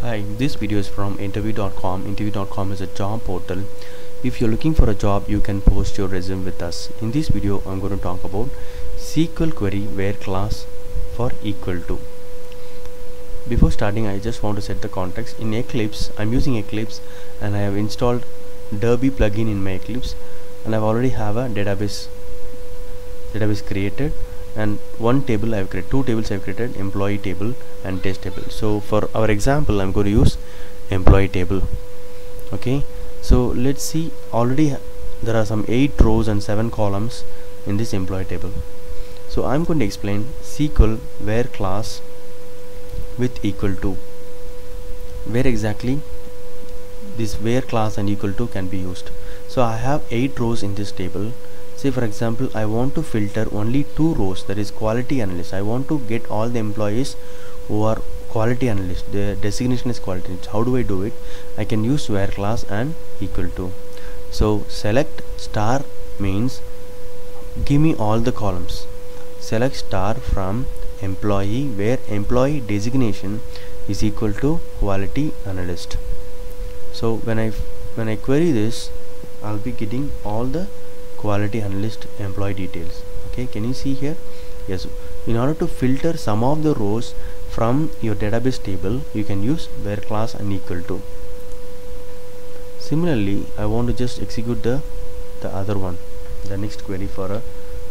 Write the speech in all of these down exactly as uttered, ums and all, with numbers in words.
Hi, this video is from interview dot com. interview dot com is a job portal. If you're looking for a job, you can post your resume with us. In this video, I'm going to talk about S Q L query where class for equal to. Before starting, I just want to set the context. In Eclipse, I'm using Eclipse and I have installed Derby plugin in my Eclipse, and I've already have a database database created, and one table I've created, two tables I've created, employee table and test table. So for our example, I'm going to use employee table. Okay, so let's see. Already there are some eight rows and seven columns in this employee table. So I'm going to explain S Q L where class with equal to, where exactly this where class and equal to can be used. So I have eight rows in this table. Say for example, I want to filter only two rows, that is quality analyst. I want to get all the employees who are quality analyst. The designation is quality analyst. How do I do it? I can use where class and equal to. So select star means give me all the columns. Select star from employee where employee designation is equal to quality analyst. So when I when I query this, I'll be getting all the quality analyst employee details. Okay, can you see here? Yes, in order to filter some of the rows from your database table, you can use where class and equal to. Similarly, I want to just execute the the other one, the next query for a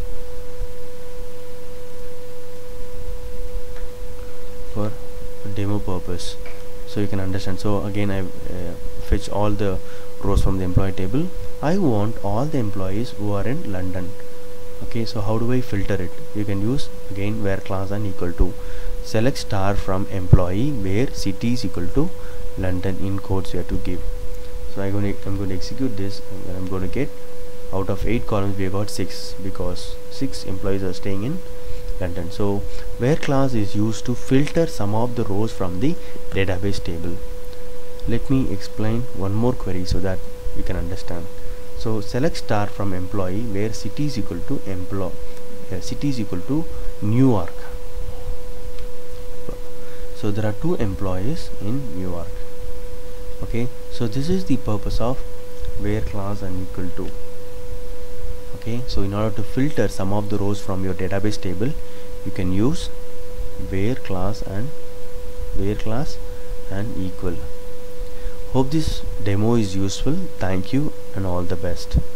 for a demo purpose, so you can understand. So again, I uh, fetch all the rows from the employee table. I want all the employees who are in London. Okay, so how do I filter it? You can use again where class and equal to. Select star from employee where city is equal to London, in quotes you have to give. So I'm going to I'm going to execute this, and I'm going to get out of eight columns we got six, because six employees are staying in London. So where class is used to filter some of the rows from the database table. Let me explain one more query so that you can understand. So select star from employee where city is equal to employee, uh, city is equal to Newark. So there are two employees in Newark. Okay, so this is the purpose of where class and equal to. Okay, so in order to filter some of the rows from your database table, you can use where class and where class and equal. Hope this demo is useful. Thank you and all the best.